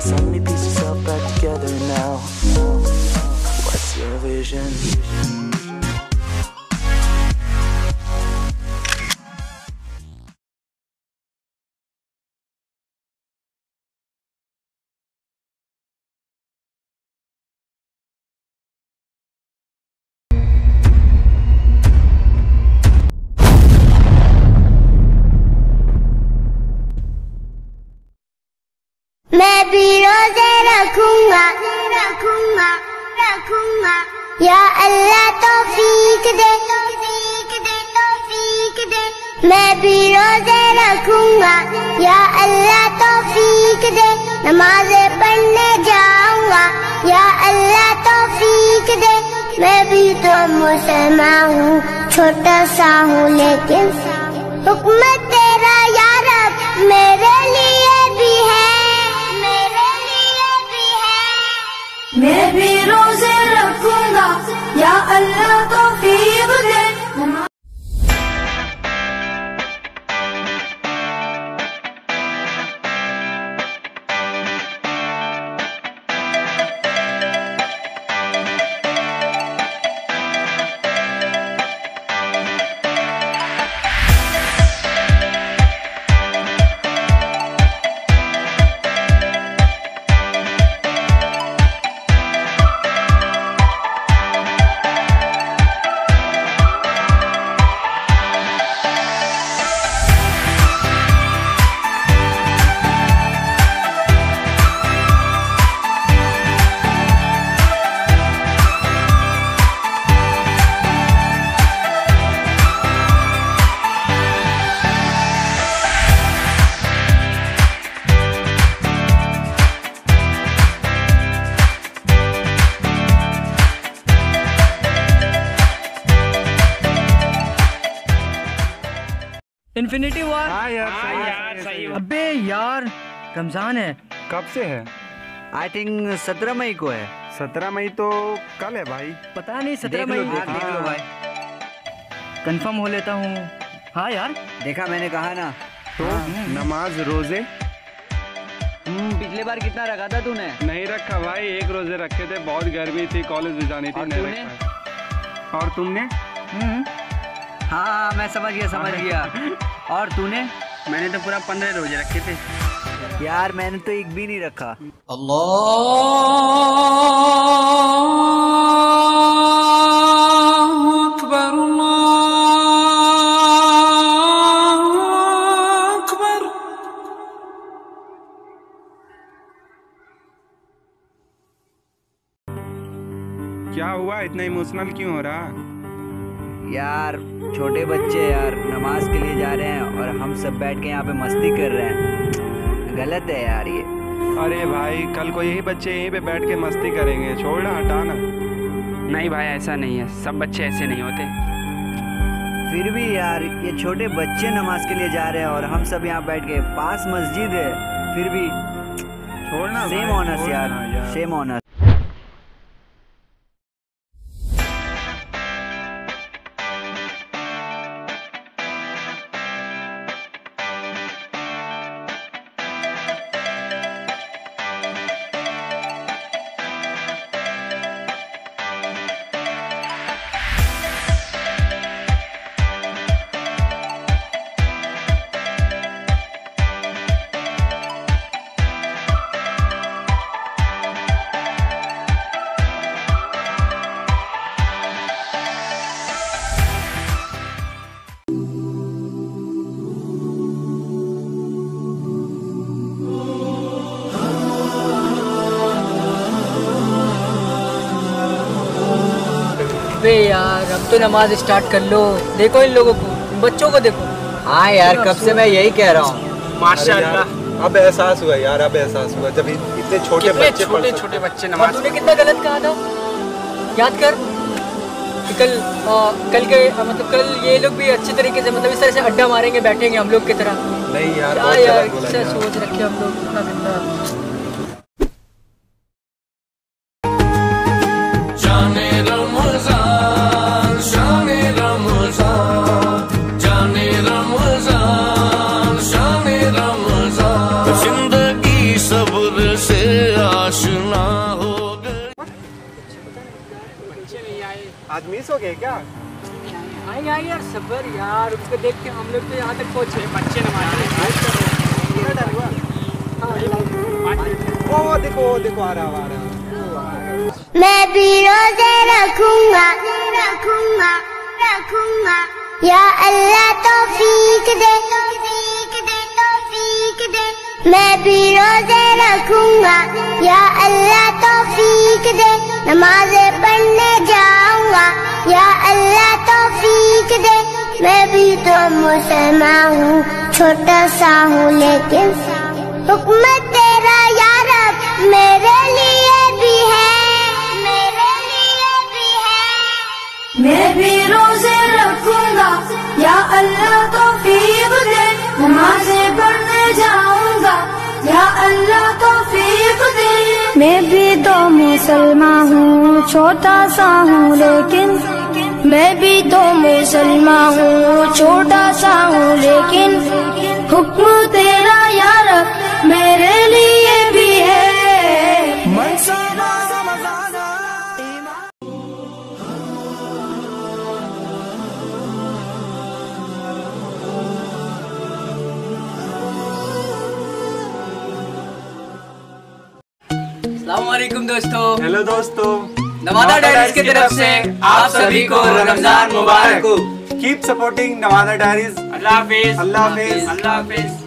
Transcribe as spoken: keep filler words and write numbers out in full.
suddenly piece yourself back together now. What's your vision? मैं भी रोजे रखूंगा रखूंगा रखूंगा या अल्लाह तौफीक दे तौफीक दे तौफीक दे। मैं भी रोजे रखूंगा या अल्लाह तौफीक दे। नमाज़ें पढ़ने जाऊंगा या अल्लाह तौफीक दे। मैं भी तो मुसलमान हूँ, छोटा सा हूँ लेकिन हुक्म तेरा या रब मेरे लिए भी है। मैं भी रोजे रखूंगा या अल्लाह तौफीक दे। Infinity war. हाँ यार, सही यार, सही। अबे यार रमजान है। कब से है? आई थिंक सत्रह मई को है। सत्रह मई तो कल है भाई। पता नहीं सत्रह मई। देख लो भाई, कंफर्म हो लेता हूँ। हाँ यार देखा मैंने कहा ना। तो नमाज रोजे पिछले बार कितना रखा था तूने? नहीं रखा भाई, एक रोजे रखे थे, बहुत गर्मी थी, कॉलेज भी जानी थी। और नहीं तूने? रखा। और तुमने? हाँ हाँ मैं समझ गया समझ गया। और तूने? मैंने तो पूरा पंद्रह रोजे रखे थे यार। मैंने तो एक भी नहीं रखा। अल्लाहु अकबर अल्लाहु अकबर। क्या हुआ, इतना इमोशनल क्यों हो रहा? यार छोटे बच्चे यार नमाज के लिए जा रहे हैं और हम सब बैठ के यहाँ पे मस्ती कर रहे हैं। गलत है यार ये। अरे भाई कल को यही बच्चे यहीं पे बैठ के मस्ती करेंगे, छोड़ना, हटाना। नहीं भाई ऐसा नहीं है, सब बच्चे ऐसे नहीं होते। फिर भी यार ये छोटे बच्चे नमाज के लिए जा रहे हैं और हम सब यहाँ बैठ के, पास मस्जिद है फिर भी छोड़ना। सेम ऑनर्स यार, सेम ऑनर्स। बे यार अब तो नमाज स्टार्ट कर लो। देखो इन लोगों को, बच्चों को देखो। हाँ यार कब से मैं यही कह रहा हूँ। माशाल्लाह अब एहसास हुआ यार, अब एहसास हुआ जब इतने छोटे बच्चे छोटे छोटे बच्चे और नमाज। तूने कितना गलत कहा था, याद कर। कि कल आ, कल के आ, मतलब कल ये लोग भी अच्छे तरीके से, मतलब इस तरह से अड्डा मारेंगे, बैठेंगे हम लोग की तरह। नहीं यार, क्या बहुत यार गलत बोला क्या यार। सोच रखे हम लोग, इतना गंदा। जाने रमजान शाने रमजान, जाने रमजान शाने रमजान। जिंदगी सब नूर से आशना हो गए। आज मिस हो गए क्या? आएंगे आएंगे यार, सबर यार, उसको देख के हम लोग तो यहाँ तक पहुँचे। बच्चे ओ देखो देखो आ रहा आ रहा। मैं भी रोजे रखूंगा रखूंगा रखूंगा या अल्लाह तौफीक दे तौफीक दे तौफीक दे। मैं भी रोजे रखूंगा या अल्लाह तौफीक दे। नमाज़े पढ़ने जाऊंगा या अल्लाह तौफीक दे। मैं भी तो मुसलमान हूँ, छोटा सा हूँ लेकिन हुक्म तेरा या रब मेरे लिए भी है, मेरे लिए भी है। मैं भी रोजे रखूंगा या अल्लाह तौफीक दे। नमाज़ें पढ़ने जाऊंगा या अल्लाह तौफीक दे। मैं भी तो मुसलमान हूँ, छोटा सा हूँ लेकिन मैं भी तो मुसलमान हूँ, छोटा सा हूँ लेकिन हुक्म तेरा या रब मेरे लिए भी है। अस्सलामुअलैकुम दोस्तों। हेलो दोस्तों, नवादा डायरीज की तरफ से आप सभी को रमजान मुबारक हो। Keep supporting Nawada diaries. Allah हाफिज। अल्लाह हाफिज। अल्लाह हाफिज।